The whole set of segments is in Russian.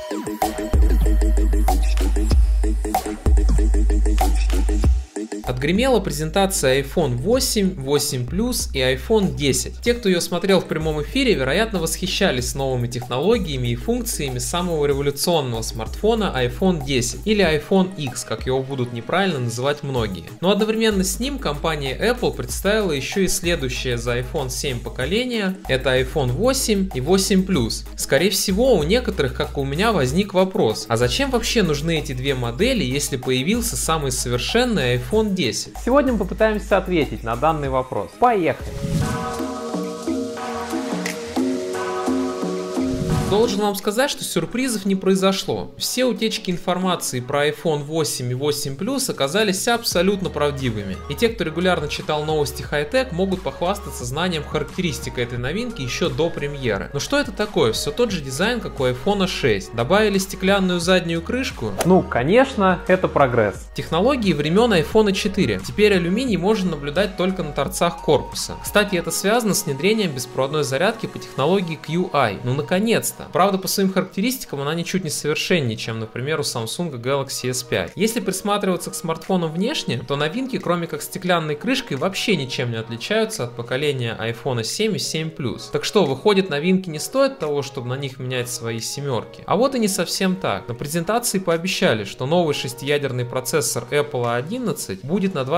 Отгремела презентация iPhone 8, 8 Plus и iPhone 10. Те, кто ее смотрел в прямом эфире, вероятно, восхищались новыми технологиями и функциями самого революционного смартфона iPhone 10 или iPhone X, как его будут неправильно называть многие. Но одновременно с ним компания Apple представила еще и следующее за iPhone 7 поколение, это iPhone 8 и 8 Plus. Скорее всего, у некоторых, как и у меня, возник вопрос, а зачем вообще нужны эти две модели, если появился самый совершенный iPhone 10? Сегодня мы попытаемся ответить на данный вопрос. Поехали! Должен вам сказать, что сюрпризов не произошло. Все утечки информации про iPhone 8 и 8 Plus оказались абсолютно правдивыми. И те, кто регулярно читал новости хай-тек, могут похвастаться знанием характеристик этой новинки еще до премьеры. Но что это такое? Все тот же дизайн, как у iPhone 6. Добавили стеклянную заднюю крышку? Ну, конечно, это прогресс. Технологии времен iPhone 4. Теперь алюминий можно наблюдать только на торцах корпуса. Кстати, это связано с внедрением беспроводной зарядки по технологии QI. Ну, наконец-то. Правда, по своим характеристикам она ничуть не совершеннее, чем, например, у Samsung Galaxy S5. Если присматриваться к смартфонам внешне, то новинки, кроме как стеклянной крышкой, вообще ничем не отличаются от поколения iPhone 7 и 7 Plus. Так что, выходит, новинки не стоят того, чтобы на них менять свои семерки? А вот и не совсем так. На презентации пообещали, что новый шестиядерный процессор Apple A11 будет на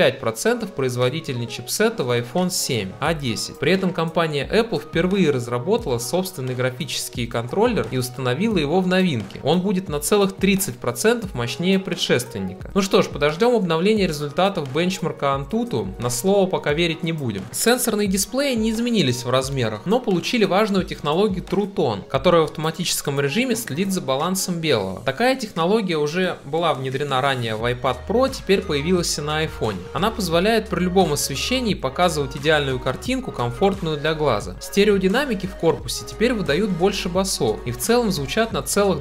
25% производительнее чипсета в iPhone 7, A10. При этом компания Apple впервые разработала собственный графический контроллер и установила его в новинке. Он будет на целых 30% мощнее предшественника. Ну что ж, подождем обновления результатов бенчмарка Antutu, на слово пока верить не будем. Сенсорные дисплеи не изменились в размерах, но получили важную технологию True Tone, которая в автоматическом режиме следит за балансом белого. Такая технология уже была внедрена ранее в iPad Pro, теперь появилась и на iPhone. Она позволяет при любом освещении показывать идеальную картинку, комфортную для глаза. Стереодинамики в корпусе теперь выдают больше басов и в целом звучат на целых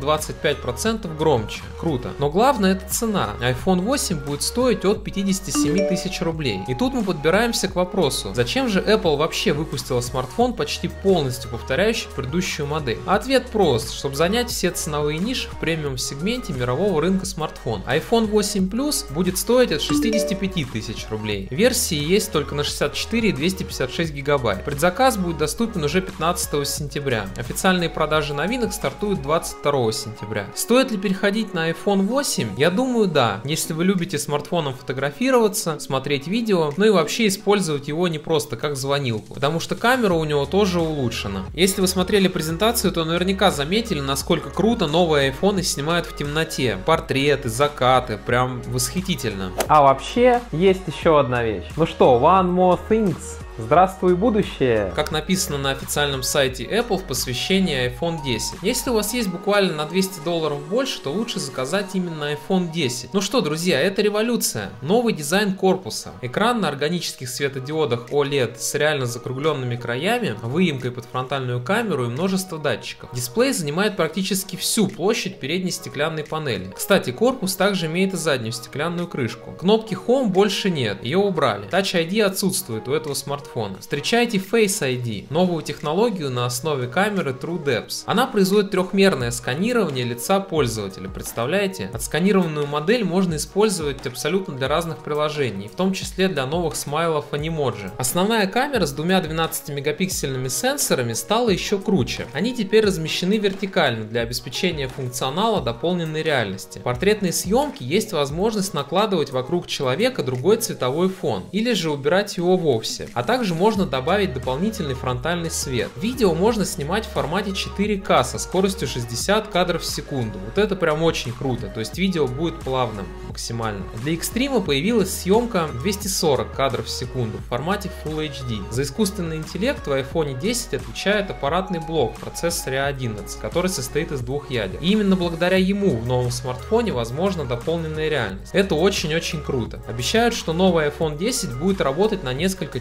25% громче. Круто. Но главное — это цена. iPhone 8 будет стоить от 57 тысяч рублей. И тут мы подбираемся к вопросу, зачем же Apple вообще выпустила смартфон, почти полностью повторяющий предыдущую модель? Ответ прост: чтобы занять все ценовые ниши в премиум сегменте мирового рынка смартфонов. iPhone 8 Plus будет стоить от 65 тысяч рублей. Версии есть только на 64 и 256 гигабайт. Предзаказ будет доступен уже 15 сентября. Официальные продажи новинок стартуют 22 сентября. Стоит ли переходить на iPhone 8? Я думаю, да. Если вы любите смартфоном фотографироваться, смотреть видео, ну и вообще использовать его не просто как звонилку, потому что камера у него тоже улучшена. Если вы смотрели презентацию, то наверняка заметили, насколько круто новые iPhone снимают в темноте. Портреты, закаты, прям восхитительно. А вообще, есть еще одна вещь. Ну что, one more things. Здравствуй, будущее! Как написано на официальном сайте Apple в посвящении iPhone 10. Если у вас есть буквально на $200 больше, то лучше заказать именно iPhone 10. Ну что, друзья, это революция. Новый дизайн корпуса. Экран на органических светодиодах OLED с реально закругленными краями, выемкой под фронтальную камеру и множество датчиков. Дисплей занимает практически всю площадь передней стеклянной панели. Кстати, корпус также имеет и заднюю стеклянную крышку. Кнопки Home больше нет, ее убрали. Touch ID отсутствует у этого смартфона. Встречайте Face ID, новую технологию на основе камеры TrueDepth. Она производит трехмерное сканирование лица пользователя, представляете? Отсканированную модель можно использовать абсолютно для разных приложений, в том числе для новых смайлов анимоджи. Основная камера с двумя 12-мегапиксельными сенсорами стала еще круче. Они теперь размещены вертикально для обеспечения функционала дополненной реальности. В портретной съемке есть возможность накладывать вокруг человека другой цветовой фон, или же убирать его вовсе. А также можно добавить дополнительный фронтальный свет. Видео можно снимать в формате 4К со скоростью 60 кадров в секунду. Вот это прям очень круто, то есть видео будет плавным максимально. Для экстрима появилась съемка 240 кадров в секунду в формате Full HD. За искусственный интеллект в iPhone 10 отвечает аппаратный блок в процессоре A11, который состоит из двух ядер. И именно благодаря ему в новом смартфоне возможна дополненная реальность. Это очень-очень круто. Обещают, что новый iPhone 10 будет работать на несколько часов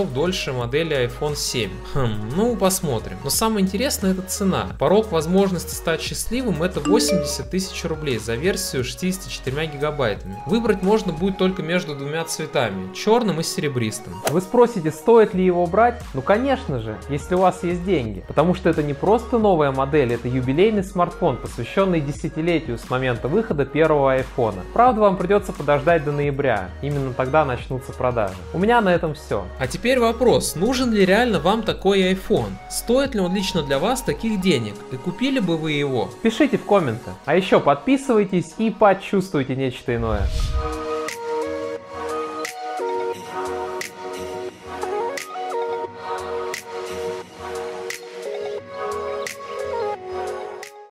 дольше модели iPhone 7. Ну посмотрим. Но самое интересное — это цена. Порог возможности стать счастливым — это 80 тысяч рублей за версию 64 гигабайтами. Выбрать можно будет только между двумя цветами — черным и серебристым. Вы спросите, стоит ли его брать? Ну конечно же, если у вас есть деньги. Потому что это не просто новая модель, это юбилейный смартфон, посвященный десятилетию с момента выхода первого айфона. Правда, вам придется подождать до ноября. Именно тогда начнутся продажи. У меня на этом все. А теперь вопрос, нужен ли реально вам такой iPhone? Стоит ли он лично для вас таких денег? И купили бы вы его? Пишите в комменты. А еще подписывайтесь и почувствуйте нечто иное.